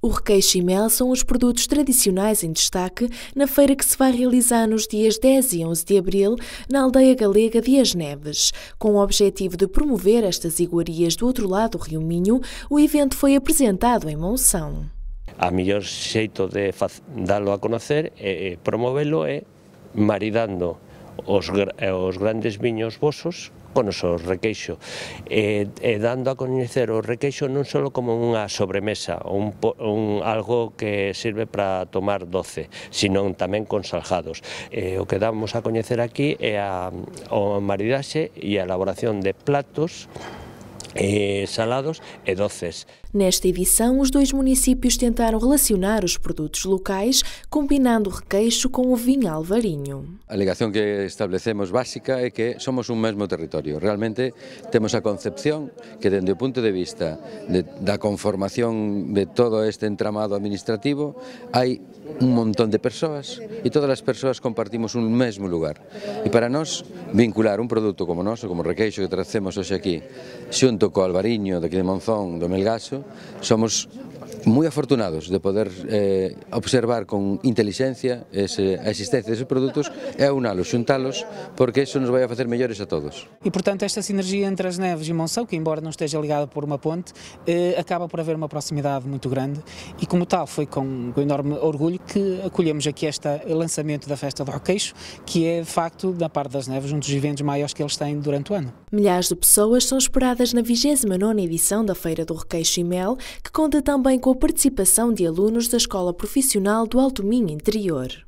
O requeijo e mel são os produtos tradicionais em destaque na feira que se vai realizar nos dias 10 e 11 de abril na aldeia galega de As Neves. Com o objetivo de promover estas iguarias do outro lado do Rio Minho, o evento foi apresentado em Monção. A mellor xeito de dalo a conocer e promovelo é maridando os grandes viños vosos con os requeixo e dando a coñecer o requeixo non só como unha sobremesa, algo que sirve para tomar doce, sino tamén con salgados. O que damos a coñecer aquí é o maridaxe e a elaboración de platos salados e doces. Nesta edição, os dois municípios tentaram relacionar os produtos locais, combinando o requeixo com o vinho alvarinho. A ligación que establecemos básica é que somos un mesmo territorio. Realmente temos a concepción que, dende o punto de vista da conformación de todo este entramado administrativo, hai un montón de persoas e todas as persoas compartimos un mesmo lugar. E para nós, vincular un produto como o noso, como o requeixo que tracemos hoxe aquí, xunto co albariño daqui de Monzón, do Melgaso, somos moi afortunados de poder observar con intelixencia a existencia deses produtos e aunalos, xuntalos, porque iso nos vai a facer mellores a todos. E, portanto, esta sinergia entre As Neves e Monção, que embora não esteja ligada por uma ponte, acaba por haver uma proximidade muito grande e, como tal, foi com enorme orgulho que acolhemos aqui este lançamento da Festa do Requeixo, que é, de facto, da parte das Neves, um dos eventos maiores que eles têm durante o ano. Milhares de pessoas são esperadas na 29ª edição da Feira do Requeixo e Mel, que conta também com a participação de alunos da Escola Profissional do Alto Minho Interior.